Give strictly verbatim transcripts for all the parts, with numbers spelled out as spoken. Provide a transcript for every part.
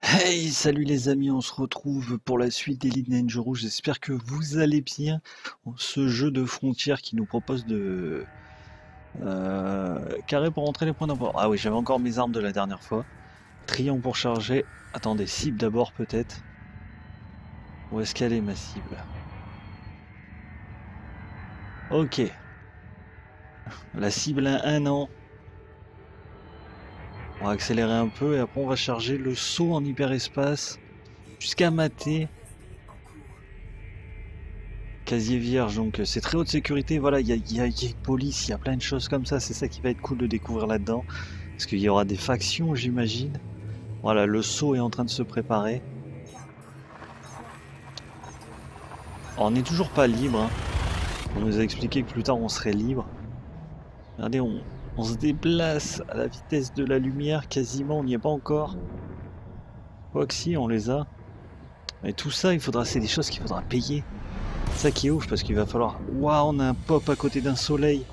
Hey, salut les amis, on se retrouve pour la suite d'Elite Dangerous. J'espère que vous allez bien. Ce jeu de frontières qui nous propose de euh, carré pour rentrer les points d'import. Ah oui, j'avais encore mes armes de la dernière fois. Triangle pour charger. Attendez, cible d'abord peut-être. Où est-ce qu'elle est ma cible? Ok, la cible a un an. On va accélérer un peu et après on va charger le saut en hyperespace jusqu'à mater. Casier vierge, donc euh, c'est très haute sécurité. Voilà, il y a, y a- y a une police, il y a plein de choses comme ça. C'est ça qui va être cool de découvrir là-dedans. Parce qu'il y aura des factions, j'imagine. Voilà, le saut est en train de se préparer. Alors, on n'est toujours pas libre, hein. On nous a expliqué que plus tard on serait libre. Regardez, on, on se déplace à la vitesse de la lumière, quasiment, on n'y est pas encore. Quoique si, on les a. Mais tout ça, il faudra, c'est des choses qu'il faudra payer. C'est ça qui est ouf, parce qu'il va falloir... Waouh, on a un pop à côté d'un soleil.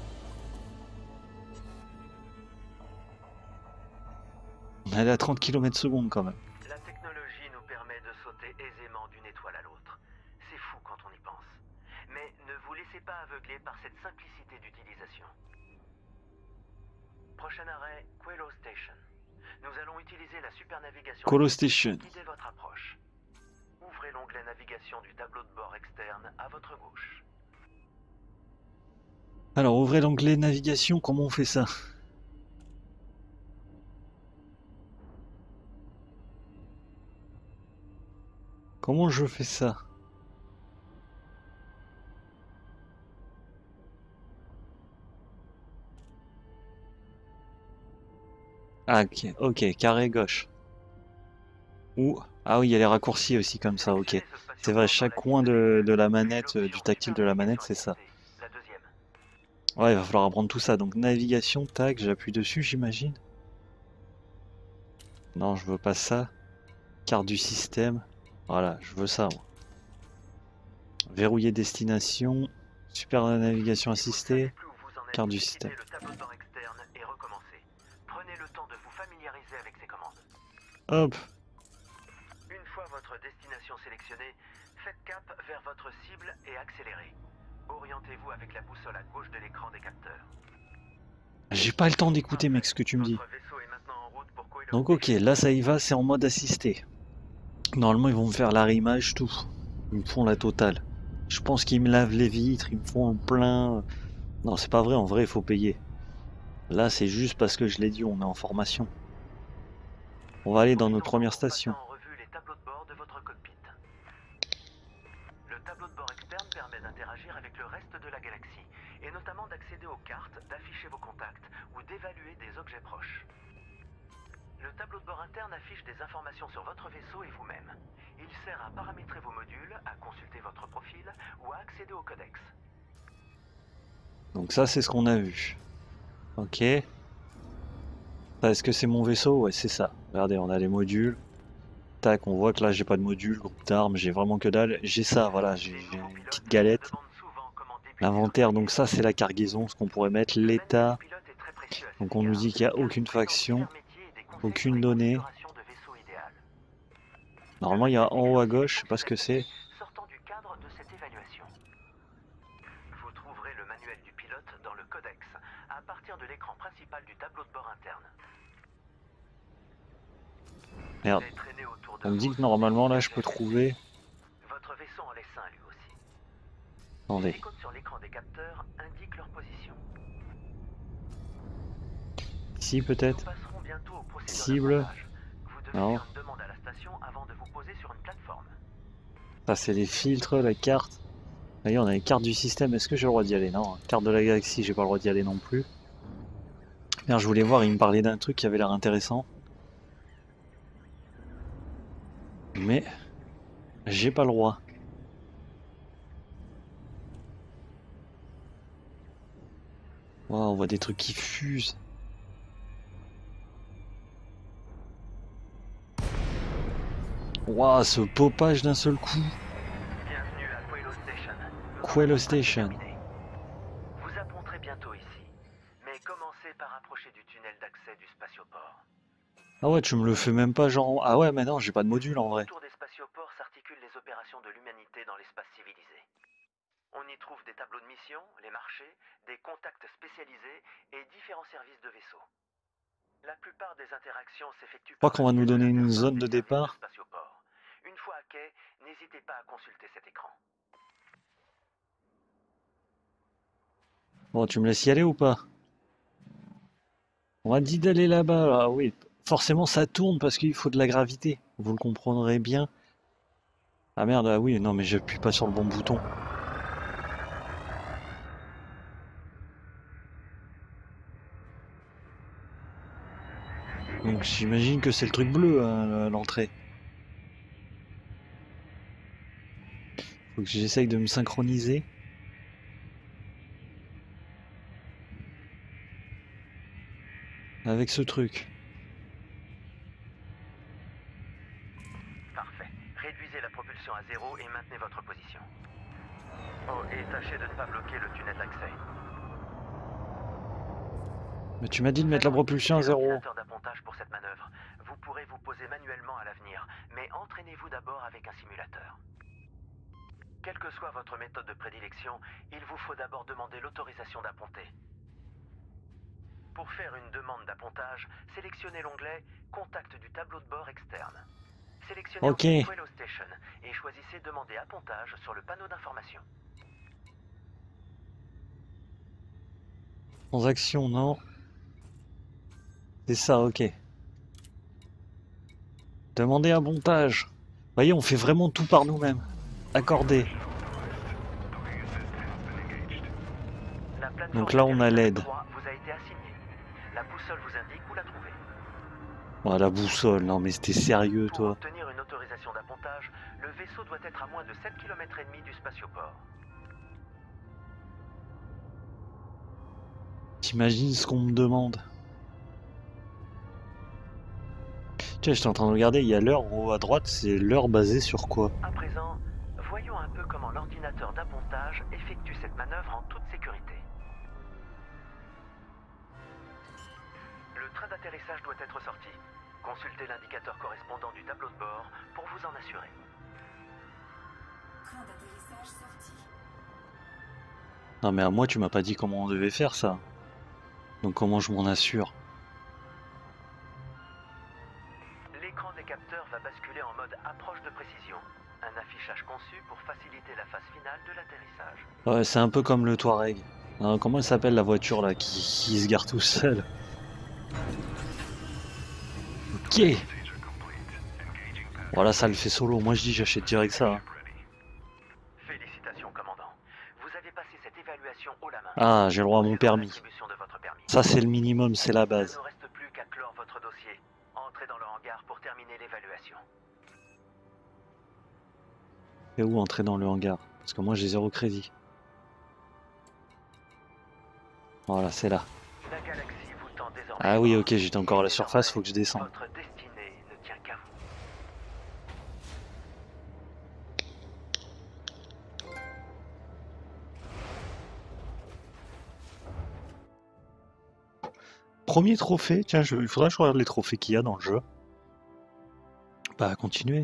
On est allé à trente kilomètres secondes quand même. La technologie nous permet de sauter aisément d'une étoile à l'autre. C'est fou quand on y pense. Mais ne vous laissez pas aveugler par cette simplicité d'utilisation. Prochain arrêt, Quello Station. Nous allons utiliser la supernavigation Colo assistée Station. pour guider votre approche. Ouvrez l'onglet navigation du tableau de bord externe à votre gauche. Alors, ouvrez l'onglet navigation, comment on fait ça? Comment je fais ça? Ah, ok, ok, carré gauche. Ou... Ah oui, il y a les raccourcis aussi comme ça, ok. Sélectionnez ce C'est vrai, spatioport dans chaque la coin liste, de, de la puis manette, euh, du l'option tactile de la manette, supernavigation c'est ça. assistée, la deuxième. Ouais, il va falloir apprendre tout ça. Donc, navigation, tac, j'appuie dessus, j'imagine. Non, je veux pas ça. Carte du système. Voilà, je veux ça, moi. Verrouiller destination. Super navigation Si vous ne savez assistée. plus où vous en êtes, Carte du quittez système. le tableau de bord externe et recommencez. Prenez le temps de vous familiariser avec ces commandes. Hop. Une fois votre destination sélectionnée, faites cap vers votre cible et accélérez. Orientez-vous avec la boussole à gauche de l'écran des capteurs. J'ai pas le temps d'écouter, mec, ce que tu me dis. Votre vaisseau est maintenant en route pour Quello Donc, ok, Station. là, ça y va, c'est en mode assisté. Normalement, ils vont me faire l'arrimage, tout. Ils me font la totale. Je pense qu'ils me lavent les vitres, ils me font le plein. Non, c'est pas vrai, en vrai, il faut payer. Là, c'est juste parce que je l'ai dit, on est en formation. On va aller dans notre Profitons-en première pour passer station. en revue les tableaux de bord de votre cockpit. Le tableau de bord externe permet d'interagir avec le reste de la galaxie, et notamment d'accéder aux cartes, d'afficher vos contacts ou d'évaluer des objets proches. Le tableau de bord interne affiche des informations sur votre vaisseau et vous-même. Il sert à paramétrer vos modules, à consulter votre profil ou à accéder au codex. Donc ça, c'est ce qu'on a vu. Ok. Ça, est-ce que c'est mon vaisseau? Ouais, c'est ça. Regardez, on a les modules. Tac, on voit que là, j'ai pas de module, groupe d'armes, j'ai vraiment que dalle. J'ai ça, voilà, j'ai Les j'ai nouveaux une pilotes petite se galette. demandent souvent comment débuter L'inventaire, votre donc ça, c'est la cargaison, ce qu'on pourrait mettre. Le manuel L'état. du pilote est très précieux à Donc cet on nous égard, dit qu'il n'y a car il aucune présente faction, divers métiers et des conseils sur aucune les donnée. configurations de vaisseau idéal. Normalement, il y a en haut à gauche, je sais pas ce que c'est. Sortant du cadre de cette évaluation. Vous trouverez le manuel du pilote dans le codex, à partir de l'écran principal du tableau de bord interne. Merde. Les traînées autour de On me dit vous que sont normalement, là, des je peux objets trouver... Votre vaisseau en laisse un lui aussi. Attendez. Les icônes sur l'écran des capteurs indiquent leur position. Ici, Nous peut-être. passerons bientôt aux procédures Cible. d'appontage. Vous devez Non. faire une demande à la station avant de vous poser sur une plateforme. Ça, c'est les filtres, la carte. D'ailleurs, on a les cartes du système. Est-ce que j'ai le droit d'y aller? Non. Carte de la galaxie, j'ai pas le droit d'y aller non plus. Bien, je voulais voir, il me parlait d'un truc qui avait l'air intéressant. Mais... j'ai pas le droit. Waouh, on voit des trucs qui fusent. Waouh, ce popage d'un seul coup. Bienvenue à Quello Station. Le Quello commandement est Station. terminé. Vous apponterez bientôt ici, mais commencez par approcher du tunnel d'accès du spatioport. Ah ouais, tu me le fais même pas genre... Ah ouais, mais non, j'ai pas de module en vrai. Autour des spatioports s'articulent les opérations de l'humanité dans l'espace civilisé. On y trouve des tableaux de mission, les marchés, des contacts spécialisés et différents services de vaisseaux. La plupart des interactions s'effectuent Je crois par qu'on le va nous biais de donner une l'interface zone des de services de départ. spatioport. Une fois à quai, n'hésitez pas à consulter cet écran. Bon, tu me laisses y aller ou pas? On m'a dit d'aller là-bas. Ah oui, forcément ça tourne parce qu'il faut de la gravité. Vous le comprendrez bien. Ah merde, ah oui, non mais j'appuie pas sur le bon bouton. Donc j'imagine que c'est le truc bleu à l'entrée. Faut que j'essaye de me synchroniser. Avec ce truc. Parfait. Réduisez la propulsion à zéro et maintenez votre position. Oh, et tâchez de ne pas bloquer le tunnel d'accès. Mais tu m'as dit de mettre la propulsion à zéro. L'ordinateur d'appontage pour cette manœuvre. Vous pourrez vous poser manuellement à l'avenir, mais entraînez-vous d'abord avec un simulateur. Quelle que soit votre méthode de prédilection, il vous faut d'abord demander l'autorisation d'apponter. Pour faire une demande d'appontage, sélectionnez l'onglet « Contact du tableau de bord externe ». Sélectionnez Ok. ensuite Quello Station et choisissez « Demander appontage » sur le panneau d'information. Transaction, non. C'est ça, ok. Demander un montage. Vous voyez, on fait vraiment tout par nous-mêmes. Accordé. Donc là, on a l'aide. Vous a été assignée. La boussole vous indique où la trouver. Oh, la boussole, non mais c'était sérieux, Pour toi. obtenir une autorisation d'appontage, le vaisseau doit être à moins de sept kilomètres et demi du spatioport. T'imagines ce qu'on me demande? Tiens, j'étais en train de regarder, il y a l'heure en haut à droite, c'est l'heure basée sur quoi? À présent, voyons un peu comment l'ordinateur d'appontage effectue cette manœuvre en toute sécurité. Le train d'atterrissage doit être sorti. Consultez l'indicateur correspondant du tableau de bord pour vous en assurer. Train d'atterrissage sorti. Non mais à moi, tu m'as pas dit comment on devait faire ça. Donc comment je m'en assure? L'écran des capteurs va basculer en mode approche de précision. Un affichage conçu pour faciliter la phase finale de l'atterrissage. Ouais, c'est un peu comme le Touareg. Non, comment elle s'appelle la voiture là qui, qui se gare tout seul? Ok. Voilà, ça le fait solo. Moi je dis j'achète direct ça. Hein. Félicitations, commandant. Vous avez passé cette évaluation haut la main. Ah, j'ai le droit à mon permis. L'attribution de votre permis. Ça c'est le minimum, c'est la Il ne base. nous reste plus qu'à clore votre dossier. Entrez dans le hangar pour terminer l'évaluation. Et où entrer dans le hangar? Parce que moi j'ai zéro crédit. Voilà, c'est là. La galaxie vous tend désormais. Ah oui, ok, j'étais encore à la surface, faut que je descende. Votre destinée ne tient qu'à vous. Premier trophée, tiens, je, il faudrait que je regarde les trophées qu'il y a dans le jeu. Bah, continuer.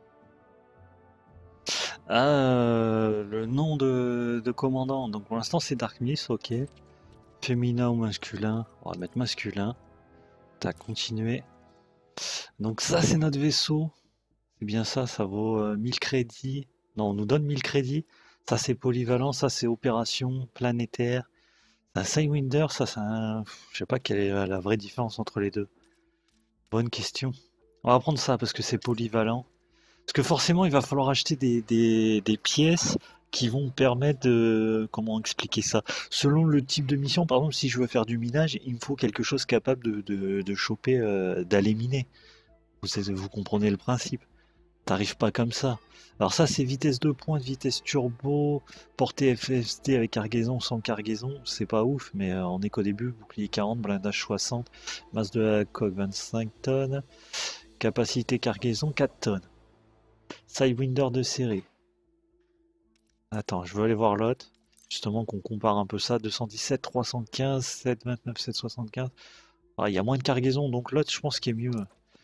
Ah, euh, le nom de, de commandant. Donc pour l'instant c'est Dark Miss, ok. Féminin ou masculin? On va mettre masculin. T'as continué. Donc ça c'est notre vaisseau. C'est bien ça, ça vaut euh, mille crédits. Non, on nous donne mille crédits. Ça c'est polyvalent, ça c'est opération planétaire. Un Sidewinder, ça c'est un... Je sais pas quelle est la vraie différence entre les deux. Bonne question. On va prendre ça parce que c'est polyvalent. Parce que forcément il va falloir acheter des, des, des pièces qui vont me permettre de... Comment expliquer ça? Selon le type de mission, par exemple si je veux faire du minage, il me faut quelque chose capable de, de, de choper, euh, d'aller miner. Vous, vous comprenez le principe. T'arrives pas comme ça. Alors ça c'est vitesse de pointe, vitesse turbo, portée F S T avec cargaison, sans cargaison, c'est pas ouf, mais euh, on est qu'au début, bouclier quarante, blindage soixante, masse de la coque vingt-cinq tonnes, capacité cargaison quatre tonnes. Sidewinder de série. Attends, je veux aller voir l'autre, justement qu'on compare un peu ça, deux cent dix-sept, trois cent quinze, sept cent vingt-neuf, sept cent soixante-quinze. Ah, il y a moins de cargaison, donc l'autre je pense qu'il est mieux.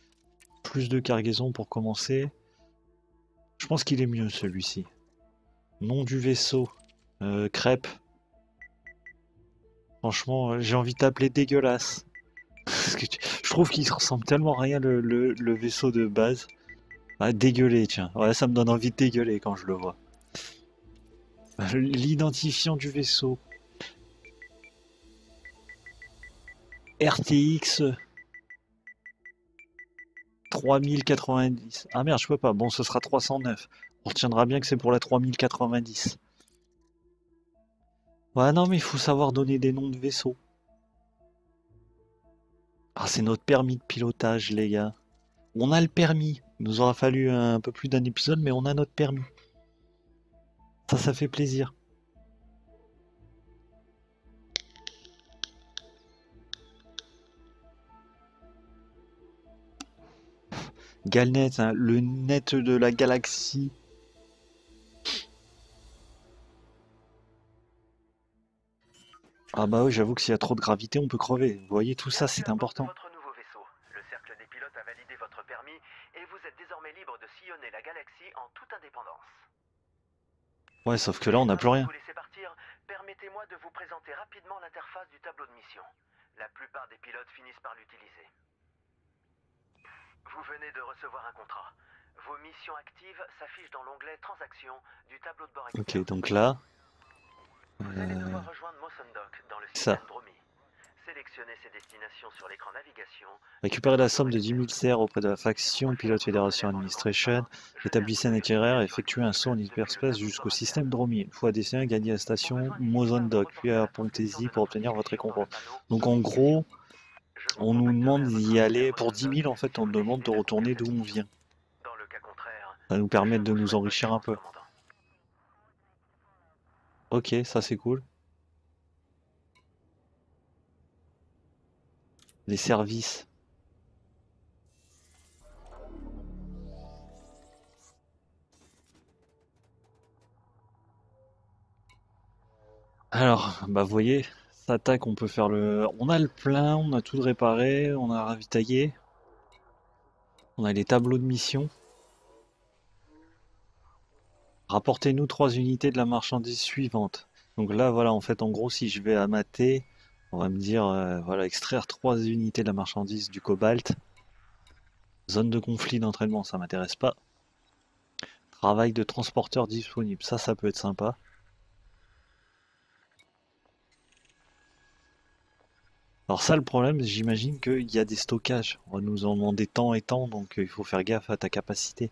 plus de cargaison pour commencer. Je pense qu'il est mieux celui-ci. Nom du vaisseau. Euh, crêpe. Franchement, j'ai envie de t'appeler dégueulasse. Parce que tu... Je trouve qu'il ressemble tellement à rien le, le, le vaisseau de base. Ah, dégueuler, tiens. Ouais, ça me donne envie de dégueuler quand je le vois. L'identifiant du vaisseau. R T X trois mille quatre-vingt-dix. Ah merde, je peux pas. Bon, ce sera trois cent neuf. On retiendra bien que c'est pour la trois mille quatre-vingt-dix. Ouais, non, mais il faut savoir donner des noms de vaisseaux. Ah, c'est notre permis de pilotage, les gars. On a le permis. Il nous aura fallu un peu plus d'un épisode, mais on a notre permis. Ça, ça fait plaisir. Galnet, hein, le net de la galaxie. Ah bah oui, j'avoue que s'il y a trop de gravité, on peut crever. Vous voyez, tout ça, c'est important. Votre nouveau vaisseau. Le cercle des pilotes a validé votre permis et vous êtes désormais libre de sillonner la galaxie en toute indépendance. Ouais, sauf que là, on n'a plus rien. Vous laissez partir, permettez-moi de vous présenter rapidement l'interface du tableau de mission. La plupart des pilotes finissent par l'utiliser. Vous venez de recevoir un contrat. Vos missions actives s'affichent dans l'onglet Transactions du tableau de bord externe. Ok, donc là... Vous allez devoir rejoindre Mosondok dans le ça. système Dromi. Sélectionnez ses destinations sur l'écran navigation. Récupérez la somme de dix mille C R auprès de la faction Pilot Federation Administration. Établissez un itinéraire et effectuez un saut en hyperspace jusqu'au système Dromi. Une fois à destination, gagnez la station Mosondok, puis à Pontesi pour obtenir votre récompense. Donc en gros, on nous demande d'y aller. Pour dix mille, en fait, on nous demande de retourner d'où on vient. Ça nous permet de nous enrichir un peu. Ok, ça c'est cool. Les services. Alors, bah vous voyez, ça attaque, on peut faire le... On a le plein, on a tout réparé, on a ravitaillé. On a les tableaux de mission. Rapportez-nous trois unités de la marchandise suivante. Donc là, voilà, en fait, en gros, si je vais à mater, on va me dire, euh, voilà, extraire trois unités de la marchandise du cobalt. Zone de conflit d'entraînement, ça m'intéresse pas. Travail de transporteur disponible, ça, ça peut être sympa. Alors ça, le problème, j'imagine qu'il y a des stockages. On va nous en demander tant et tant, donc il faut faire gaffe à ta capacité.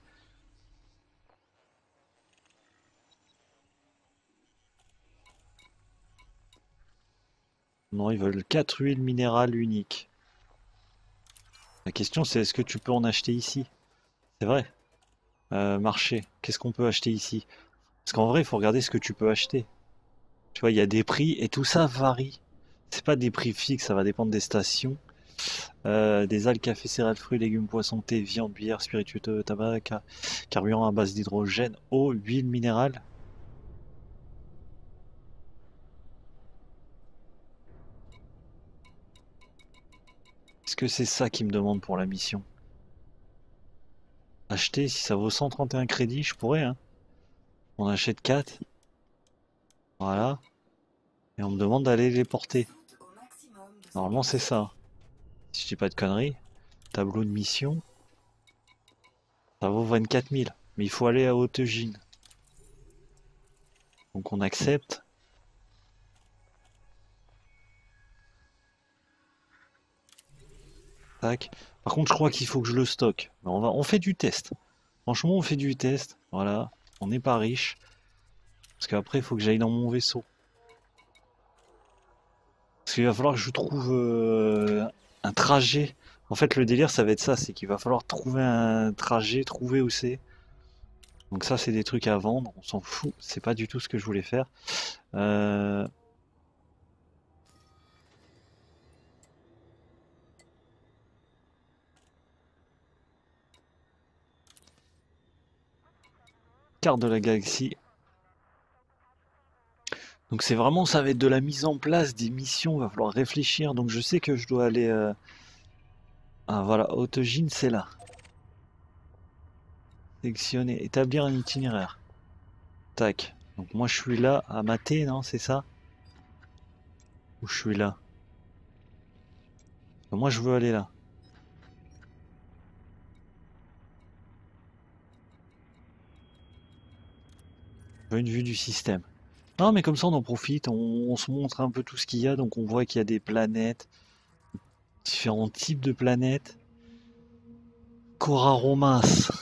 Non, ils veulent quatre huiles minérales uniques. La question c'est est-ce que tu peux en acheter ici? C'est vrai. Euh, marché, qu'est-ce qu'on peut acheter ici? Parce qu'en vrai, il faut regarder ce que tu peux acheter. Tu vois, il y a des prix et tout ça varie. C'est pas des prix fixes, ça va dépendre des stations. Euh, des algues, café, céréales, fruits, légumes, poissons, thé, viande, bière, spiritueux, tabac, car carburant à base d'hydrogène, eau, huile minérale. Est-ce que c'est ça qu'ils me demandent pour la mission? Acheter, si ça vaut cent trente et un crédits, je pourrais, hein. On achète quatre. Voilà. Et on me demande d'aller les porter. Normalement, c'est ça. Si je dis pas de conneries. Tableau de mission. Ça vaut vingt-quatre mille. Mais il faut aller à Haute-Gine. Donc on accepte. Tac. Par contre, je crois qu'il faut que je le stocke. Mais on va, on fait du test. Franchement, on fait du test. Voilà. On n'est pas riche. Parce qu'après, il faut que j'aille dans mon vaisseau. Parce qu'il va falloir que je trouve euh, un trajet. En fait, le délire, ça va être ça. C'est qu'il va falloir trouver un trajet, trouver où c'est. Donc ça, c'est des trucs à vendre. On s'en fout. C'est pas du tout ce que je voulais faire. Euh... Carte de la galaxie. Donc c'est vraiment, ça va être de la mise en place des missions, il va falloir réfléchir. Donc je sais que je dois aller... Euh... Ah voilà, Haute-Gine, c'est là. Sélectionner, établir un itinéraire. Tac. Donc moi je suis là à mater, non, c'est ça? Ou je suis là? Moi je veux aller là. Je veux une vue du système. Non mais comme ça on en profite, on, on se montre un peu tout ce qu'il y a, donc on voit qu'il y a des planètes, différents types de planètes. Coraromas.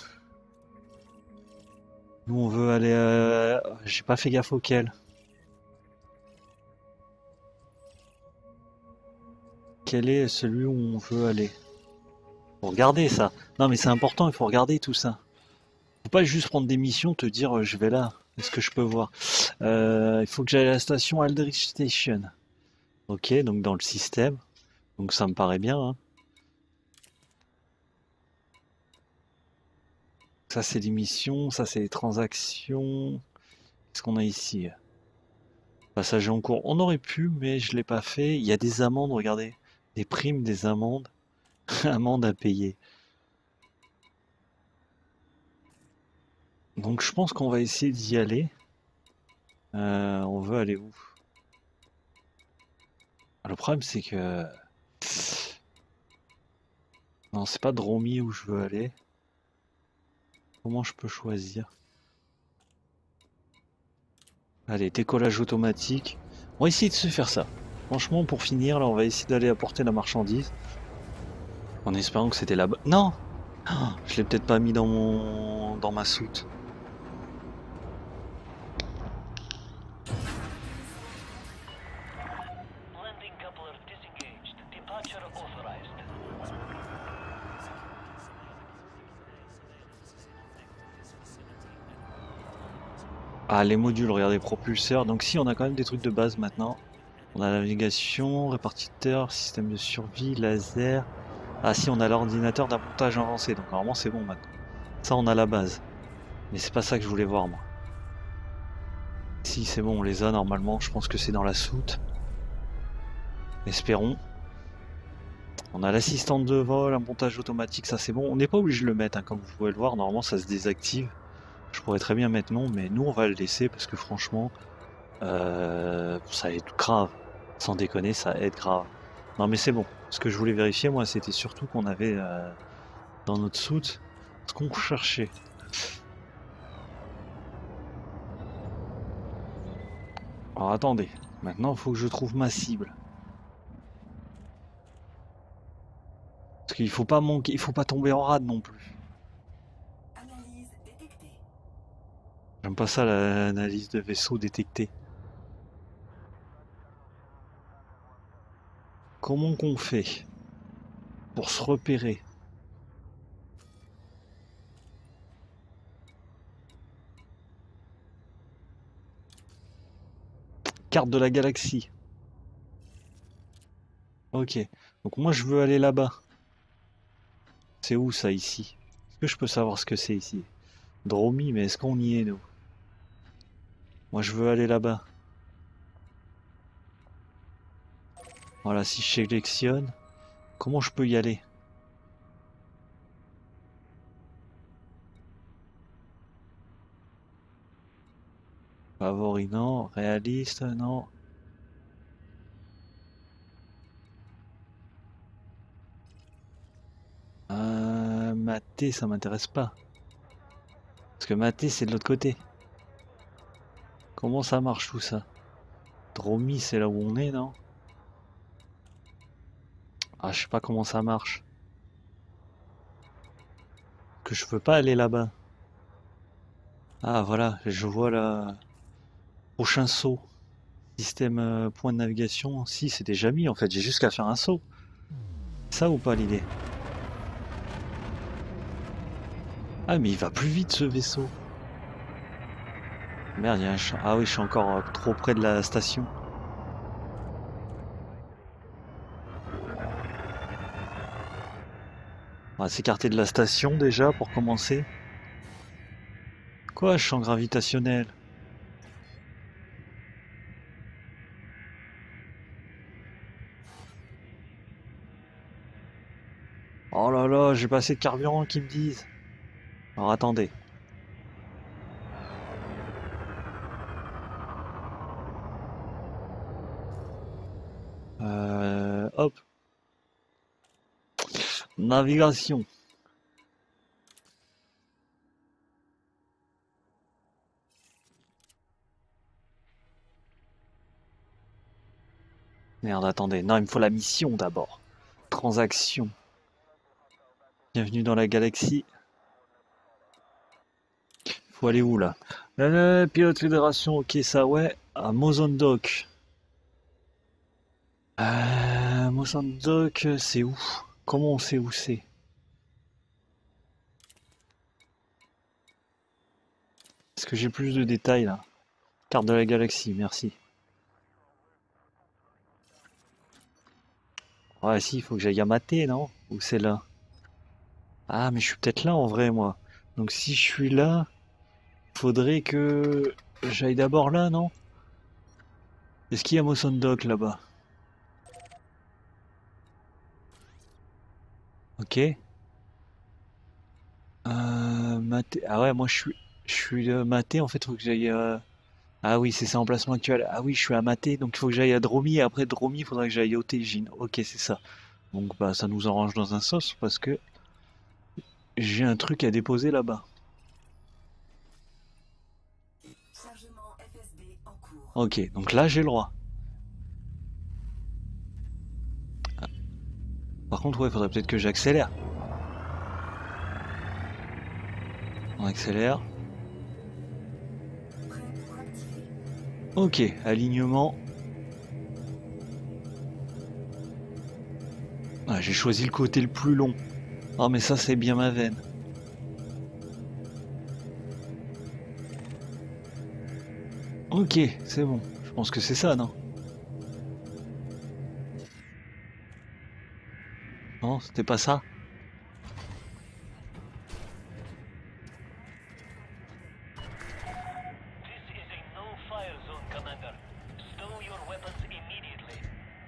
Nous on veut aller... Euh... J'ai pas fait gaffe auquel. Quel est celui où on veut aller? Faut regarder ça. Non mais c'est important, il faut regarder tout ça. Faut pas juste prendre des missions, te dire euh, je vais là. Est-ce que je peux voir? Euh, Il faut que j'aille à la station Aldrich Station. Ok, donc dans le système. Donc ça me paraît bien. Hein. Ça c'est les missions, ça c'est les transactions. Qu'est-ce qu'on a ici? Passager en cours. On aurait pu, mais je l'ai pas fait. Il y a des amendes, regardez. Des primes, des amendes. Amendes à payer. Donc je pense qu'on va essayer d'y aller. Euh, on veut aller où? Le problème c'est que... Non, c'est pas Dromi où je veux aller. Comment je peux choisir? Allez, décollage automatique. On va essayer de se faire ça. Franchement, pour finir, là, on va essayer d'aller apporter la marchandise. En espérant que c'était là-bas. Non! Ah, je l'ai peut-être pas mis dans mon... dans ma soute. Ah, les modules, regardez, propulseurs. Donc si, on a quand même des trucs de base maintenant. On a la navigation, répartiteur, système de survie, laser. Ah si, on a l'ordinateur d'un montage avancé. Donc normalement, c'est bon maintenant. Ça, on a la base. Mais c'est pas ça que je voulais voir, moi. Si, c'est bon, on les a normalement. Je pense que c'est dans la soute. Espérons. On a l'assistante de vol, un montage automatique, ça c'est bon. On n'est pas obligé de le mettre, hein, comme vous pouvez le voir. Normalement, ça se désactive. Je pourrais très bien mettre non, mais nous, on va le laisser parce que franchement, euh, ça aide grave. Sans déconner, ça aide grave. Non, mais c'est bon. Ce que je voulais vérifier, moi, c'était surtout qu'on avait euh, dans notre soute ce qu'on cherchait. Alors attendez, maintenant, il faut que je trouve ma cible. Parce qu'il faut pas manquer, il faut pas tomber en rade non plus. J'aime pas ça, l'analyse de vaisseau détecté. Comment qu'on fait pour se repérer? Carte de la galaxie. Ok. Donc moi je veux aller là-bas. C'est où ça ici? Est-ce que je peux savoir ce que c'est ici? Dromi, mais est-ce qu'on y est nous? Moi je veux aller là-bas. Voilà, si je sélectionne, comment je peux y aller? Favori, non. Réaliste, non. Euh, maté, ça m'intéresse pas. Parce que maté, c'est de l'autre côté. Comment ça marche tout ça? Dromi, c'est là où on est, non? Ah, je sais pas comment ça marche. Que je veux pas aller là-bas. Ah, voilà, je vois là. Prochain saut. Système euh, point de navigation. Si, c'est déjà mis en fait, j'ai juste qu'à faire un saut. Ça ou pas l'idée? Ah, mais il va plus vite ce vaisseau. Merde, il y a un ch... Ah oui, je suis encore euh, trop près de la station. On va s'écarter de la station déjà pour commencer. Quoi, champ gravitationnel? Oh là là, j'ai pas assez de carburant qu'ils me disent. Alors attendez. hop. Navigation. Merde, attendez. Non, il me faut la mission d'abord. Transaction. Bienvenue dans la galaxie. Faut aller où là? Euh, Pilote Fédération, ok, ça ouais. À Mozambique. Euh, Mozambique, c'est où? Comment on sait où c'est? Est-ce que j'ai plus de détails là? Carte de la galaxie, merci. Ouais, si, il faut que j'aille à mater, non? Ou c'est là? Ah, mais je suis peut-être là en vrai, moi. Donc si je suis là, faudrait que j'aille d'abord là, non? Est-ce qu'il y a Mozambique là-bas? Ok. Euh, maté. Ah ouais, moi je suis, je suis euh, maté, en fait, faut que j'aille. euh, Ah oui, c'est ça, emplacement actuel. Ah oui, je suis à maté, donc il faut que j'aille à Dromi, et après Dromi, il faudrait que j'aille au Tégine. Ok, c'est ça. Donc bah ça nous arrange dans un sens parce que j'ai un truc à déposer là-bas. Chargement F S B en cours. Ok, donc là j'ai le droit. Par contre, ouais, faudrait peut-être que j'accélère. On accélère. Prêt pour activer. Ok, alignement. Ah, j'ai choisi le côté le plus long. Ah mais ça c'est bien ma veine. Ok, c'est bon. Je pense que c'est ça, non? Non, c'était pas ça? This is a no-fire zone, Commander. Stow your weapons immediately.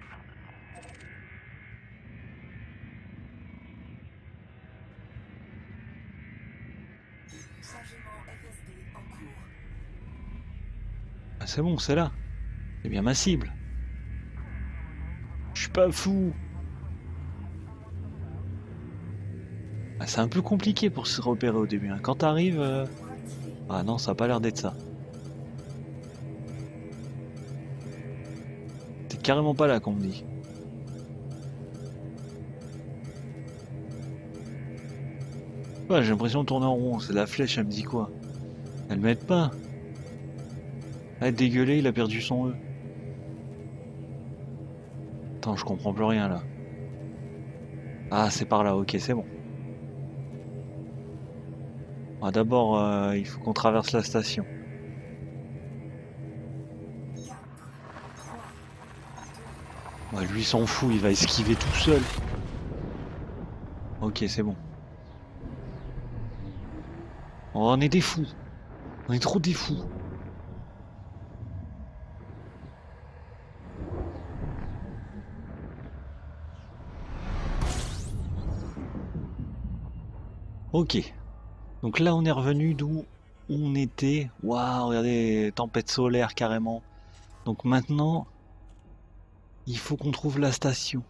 Chargement F S B en cours. Ah, c'est bon, c'est là. C'est bien ma cible. Je suis pas fou. Ah, c'est un peu compliqué pour se repérer au début, hein. Quand t'arrives... euh, Pour activer. Ah non, ça a pas l'air d'être ça. T'es carrément pas là qu'on me dit. Ouais, j'ai l'impression de tourner en rond. C'est la flèche, elle me dit quoi? Elle m'aide pas. Ah, dégueulé, il a perdu son E. Attends, je comprends plus rien là. Ah, c'est par là, ok, c'est bon. Ah, d'abord, euh, il faut qu'on traverse la station. quatre, trois, Ouais, lui, il s'en fout, il va esquiver tout seul. Ok, c'est bon. Oh, on est des fous. On est trop des fous. Ok. Donc là, on est revenu d'où on était. Waouh, regardez, tempête solaire carrément. Donc maintenant, il faut qu'on trouve la station.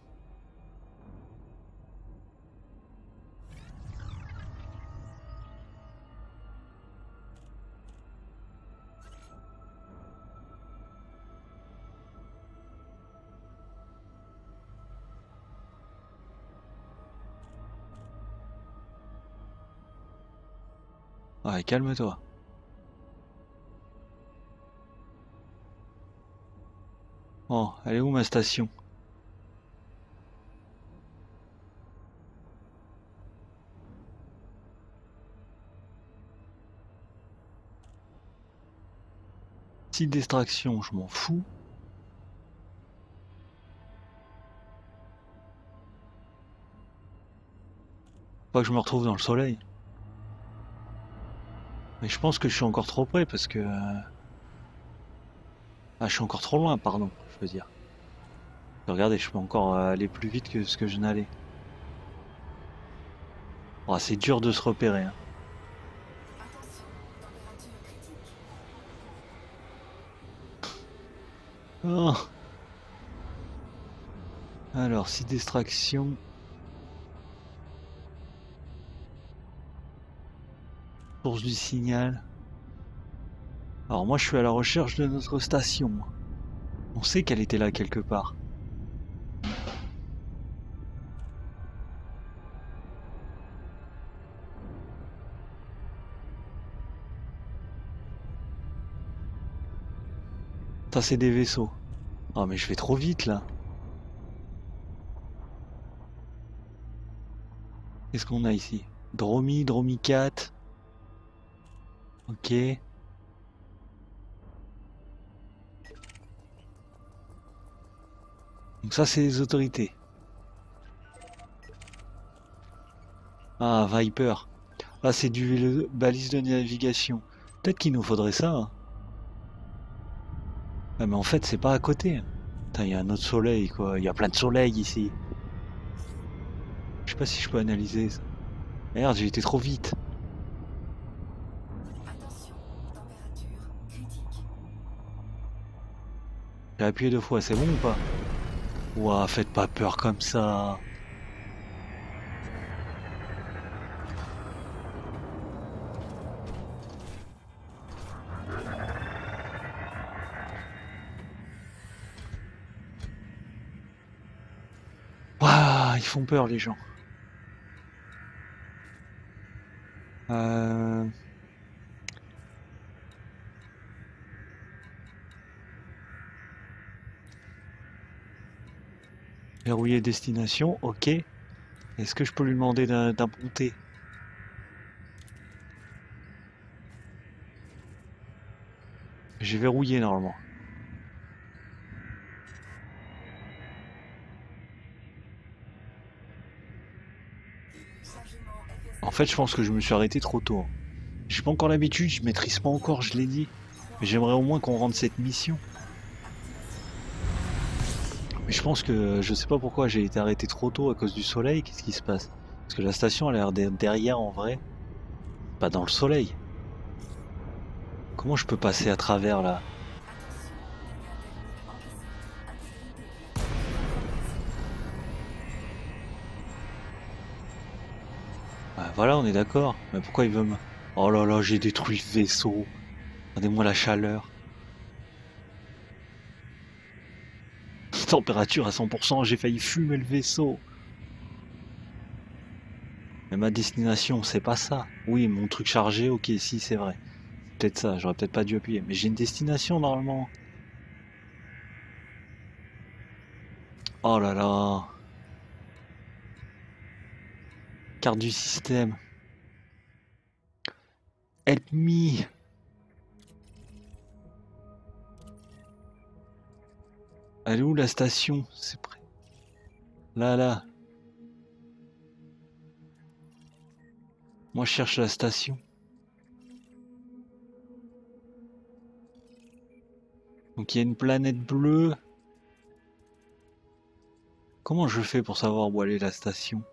Ouais, calme-toi. Oh, elle est où ma station? Petite distraction, je m'en fous. Pas que je me retrouve dans le soleil. Mais je pense que je suis encore trop près parce que... euh, Ah, je suis encore trop loin, pardon, je veux dire. Regardez, je peux encore euh, aller plus vite que ce que je n'allais. Oh, c'est dur de se repérer, hein. attention, température critique. Oh. Alors, site d'extraction. Source du signal. Alors moi je suis à la recherche de notre station. On sait qu'elle était là quelque part. Ça c'est des vaisseaux. Oh mais je vais trop vite là. Qu'est-ce qu'on a ici? Dromi, Dromi quatre. Ok. Donc ça c'est les autorités. Ah Viper. Là c'est du balise de navigation. Peut-être qu'il nous faudrait ça. Hein. Ah, mais en fait c'est pas à côté. Putain, il y a un autre soleil quoi. Il y a plein de soleils ici. Je sais pas si je peux analyser ça. Merde, j'ai été trop vite. Attention, température critique. J'ai appuyé deux fois, c'est bon ou pas? Ouah, faites pas peur comme ça. Ouah, ils font peur les gens. Euh... Verrouiller destination, ok. Est-ce que je peux lui demander d'impronter? J'ai verrouillé normalement. En fait, je pense que je me suis arrêté trop tôt. J'ai pas encore l'habitude, je maîtrise pas encore, je l'ai dit. Mais j'aimerais au moins qu'on rende cette mission. Mais je pense que je sais pas pourquoi j'ai été arrêté trop tôt à cause du soleil. Qu'est-ce qui se passe? Parce que la station a l'air d'être derrière en vrai. Pas dans le soleil. Comment je peux passer à travers là? Bah, voilà, on est d'accord. Mais pourquoi il veut me... Oh là là, j'ai détruit le vaisseau. Regardez-moi la chaleur. Température à cent pour cent, j'ai failli fumer le vaisseau. Mais ma destination, c'est pas ça. Oui, mon truc chargé, ok, si, c'est vrai. C'est peut-être ça, j'aurais peut-être pas dû appuyer. Mais j'ai une destination normalement. Oh là là. Carte du système. Help me. Elle est où la station? C'est prêt. Là, là. Moi, je cherche la station. Donc, il y a une planète bleue. Comment je fais pour savoir où aller la station?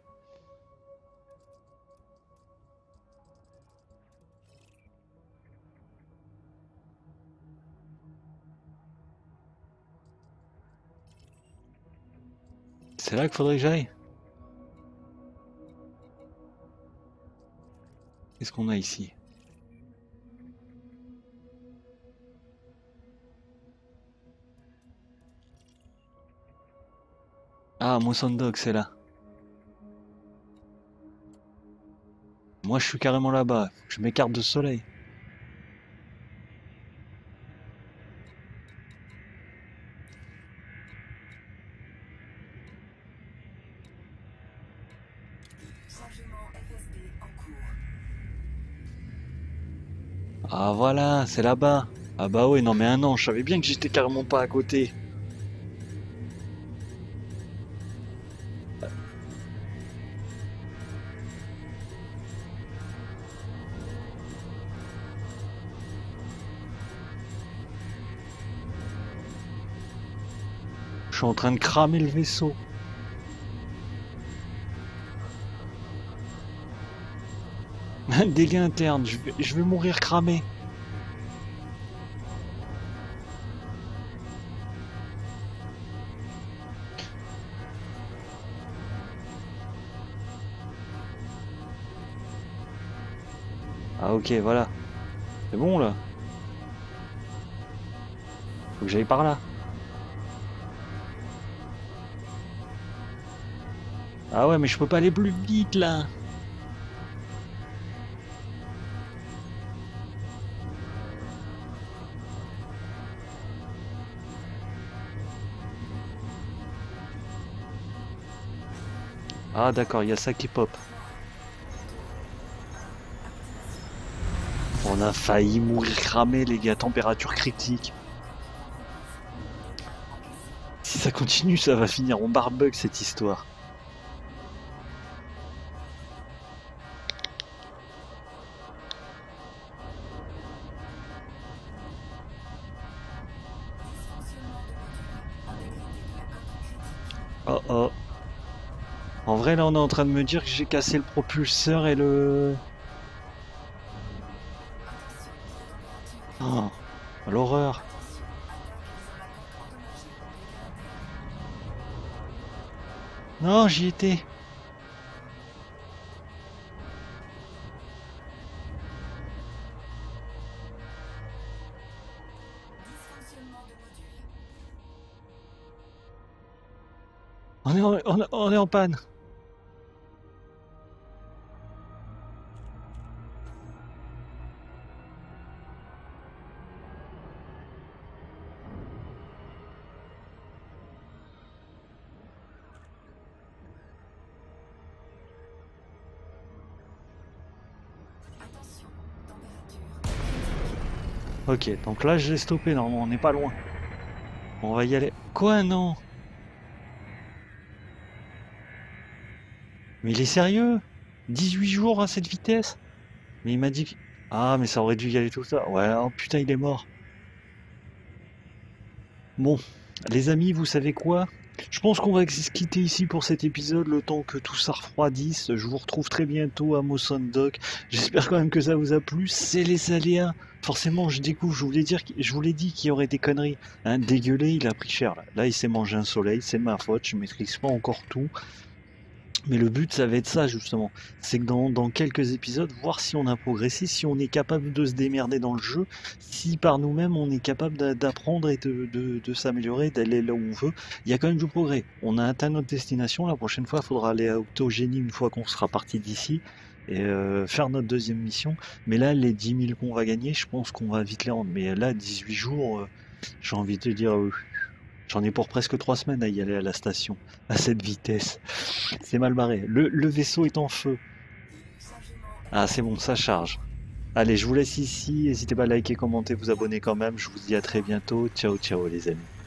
C'est là qu'il faudrait que j'aille. Qu'est-ce qu'on a ici? Ah, Mosondog, c'est là. Moi, je suis carrément là-bas. Je m'écarte de soleil. Ah voilà, c'est là-bas. Ah bah ouais, non mais un an, je savais bien que j'étais carrément pas à côté. Je suis en train de cramer le vaisseau. Dégâts internes, je vais, je vais mourir cramé. Ah ok, voilà. C'est bon là. Faut que j'aille par là. Ah ouais, mais je peux pas aller plus vite là. Ah d'accord, il y a ça qui pop. On a failli mourir cramé les gars, température critique. Si ça continue, ça va finir en barbecue cette histoire. Oh oh. En vrai là on est en train de me dire que j'ai cassé le propulseur et le... Oh, l'horreur. Non, j'y étais. On est en, on, on est en panne. Ok, donc là je l'ai stoppé, normalement on n'est pas loin. On va y aller. Quoi, non? Mais il est sérieux? dix-huit jours à cette vitesse? Mais il m'a dit que... Ah, mais ça aurait dû y aller tout ça. Ouais, oh putain, il est mort. Bon, les amis, vous savez quoi? Je pense qu'on va se quitter ici pour cet épisode, le temps que tout ça refroidisse. Je vous retrouve très bientôt à Motion Dock. J'espère quand même que ça vous a plu. C'est les aléas. Forcément, je découvre, je voulais dire, je vous l'ai dit qu'il y aurait des conneries. Hein, dégueuler, il a pris cher. Là, là il s'est mangé un soleil, c'est de ma faute, je maîtrise pas encore tout. Mais le but, ça va être ça, justement. C'est que dans, dans quelques épisodes, voir si on a progressé, si on est capable de se démerder dans le jeu, si par nous-mêmes, on est capable d'apprendre et de, de, de s'améliorer, d'aller là où on veut. Il y a quand même du progrès. On a atteint notre destination. La prochaine fois, il faudra aller à Octogénie une fois qu'on sera parti d'ici et euh, faire notre deuxième mission. Mais là, les dix mille qu'on va gagner, je pense qu'on va vite les rendre. Mais là, dix-huit jours, euh, j'ai envie de te dire... Euh, J'en ai pour presque trois semaines à y aller à la station, à cette vitesse. C'est mal barré. Le, le vaisseau est en feu. Ah, c'est bon, ça charge. Allez, je vous laisse ici. N'hésitez pas à liker, commenter, vous abonner quand même. Je vous dis à très bientôt. Ciao, ciao les amis.